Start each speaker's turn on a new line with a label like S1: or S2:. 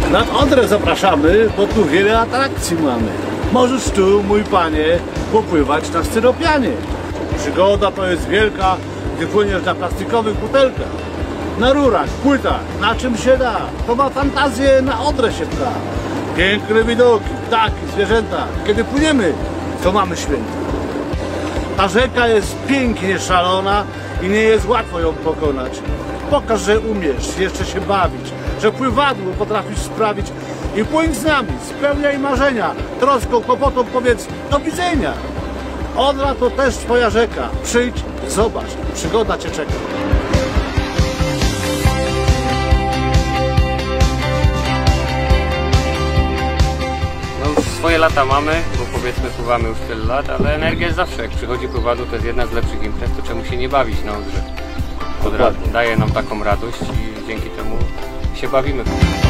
S1: Nad Odrę zapraszamy, bo tu wiele atrakcji mamy. Możesz tu, mój panie, popływać na styropianie. Przygoda to jest wielka, gdy płyniesz na plastikowych butelkach. Na rurach, płytach, na czym się da. To ma fantazję, na Odrę się pcha. Piękne widoki, ptaki, zwierzęta. Kiedy płyniemy, to mamy święta. Ta rzeka jest pięknie szalona i nie jest łatwo ją pokonać. Pokaż, że umiesz jeszcze się bawić, że pływadło potrafisz sprawić i płyń z nami, spełniaj marzenia. Troską, kłopotą powiedz do widzenia. Odra to też twoja rzeka. Przyjdź, zobacz, przygoda cię czeka.
S2: Swoje lata mamy, bo powiedzmy pływamy już tyle lat, ale energia jest zawsze. Jak przychodzi pływadło, to jest jedna z lepszych imprez, to czemu się nie bawić na Odrze. Daje nam taką radość i dzięki temu się bawimy.